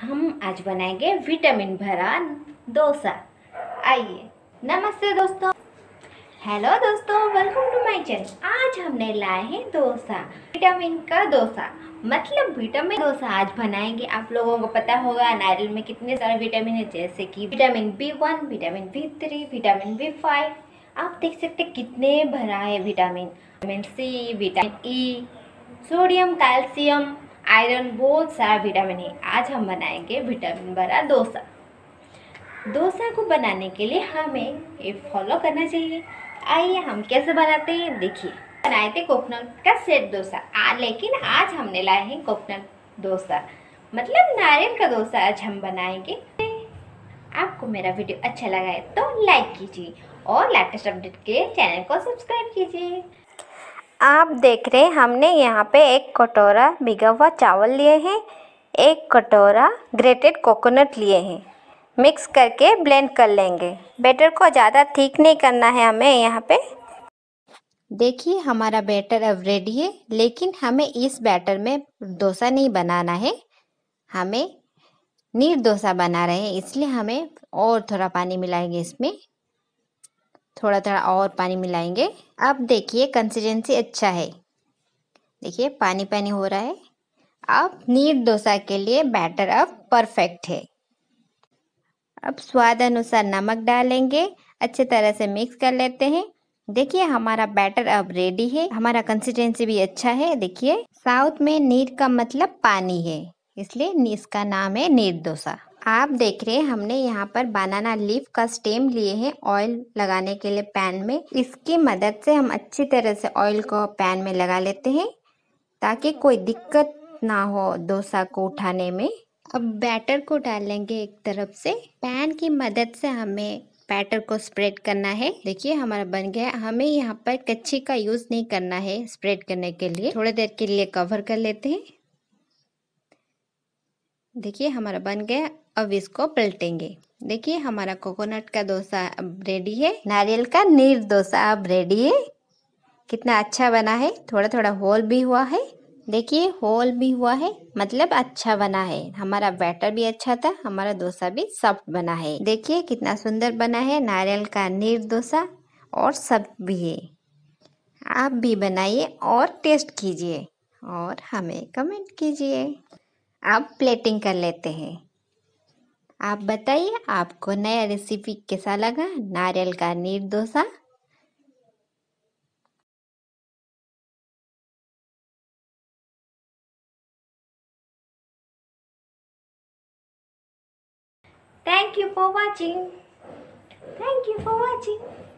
हम आज बनाएंगे विटामिन भरा डोसा। आइए। नमस्ते दोस्तों, हेलो दोस्तों, वेलकम टू माय चैनल। आज हमने लाए हैं डोसा, विटामिन का डोसा, मतलब विटामिन डोसा आज बनाएंगे। आप लोगों को पता होगा नारियल में कितने सारे विटामिन है, जैसे कि vitamin B1, vitamin B3, vitamin B5। आप देख सकते कितने भरा है vitamin C, vitamin E, sodium, calcium, iron, बहुत सारा विटामिन है। आज हम बनाएंगे विटामिन भरा डोसा। डोसा को बनाने के लिए हमें ये फॉलो करना चाहिए। आइए हम कैसे बनाते हैं देखिए। बनाए थे कोकोनट का सेट डोसा, लेकिन आज हमने लाए हैं कोकोनट डोसा, मतलब नारियल का डोसा आज हम बनाएंगे। आपको मेरा वीडियो अच्छा लगा है तो लाइक कीजिए और लेटेस्ट अपडेट के लिए चैनल को सब्सक्राइब कीजिए। आप देख रहे हैं हमने यहाँ पे एक कटोरा भिगा हुआ चावल लिए हैं, एक कटोरा ग्रेटेड कोकोनट लिए हैं। मिक्स करके ब्लेंड कर लेंगे। बैटर को ज़्यादा थिक नहीं करना है हमें यहाँ पे। देखिए हमारा बैटर अब रेडी है, लेकिन हमें इस बैटर में डोसा नहीं बनाना है, हमें नीर डोसा बना रहे हैं, इसलिए हमें और थोड़ा पानी मिलाएंगे। इसमें थोड़ा थोड़ा और पानी मिलाएंगे। अब देखिए कंसिस्टेंसी अच्छा है, देखिए पानी पानी हो रहा है। अब नीर डोसा के लिए बैटर अब परफेक्ट है। अब स्वाद अनुसार नमक डालेंगे, अच्छे तरह से मिक्स कर लेते हैं। देखिए हमारा बैटर अब रेडी है, हमारा कंसिस्टेंसी भी अच्छा है। देखिए साउथ में नीर का मतलब पानी है, इसलिए इसका नाम है नीर डोसा। आप देख रहे हैं हमने यहाँ पर बनाना लीफ का स्टेम लिए हैं ऑयल लगाने के लिए पैन में। इसकी मदद से हम अच्छी तरह से ऑयल को पैन में लगा लेते हैं ताकि कोई दिक्कत ना हो डोसा को उठाने में। अब बैटर को डालेंगे एक तरफ से, पैन की मदद से हमें बैटर को स्प्रेड करना है। देखिए हमारा बन गया। हमें यहाँ पर कच्ची का यूज नहीं करना है स्प्रेड करने के लिए। थोड़ी देर के लिए कवर कर लेते हैं। देखिए हमारा बन गया। अब इसको पलटेंगे। देखिए हमारा कोकोनट का डोसा अब रेडी है, नारियल का नीर डोसा अब रेडी है। कितना अच्छा बना है, थोड़ा थोड़ा होल भी हुआ है। देखिए होल भी हुआ है, मतलब अच्छा बना है। हमारा बैटर भी अच्छा था, हमारा डोसा भी सॉफ्ट बना है। देखिए कितना सुंदर बना है नारियल का नीर डोसा, और सब भी है। आप भी बनाइए और टेस्ट कीजिए और हमें कमेंट कीजिए। अब प्लेटिंग कर लेते हैं। आप बताइए आपको नया रेसिपी कैसा लगा नारियल का नीर dosa. Thank you for watching. Thank you for watching.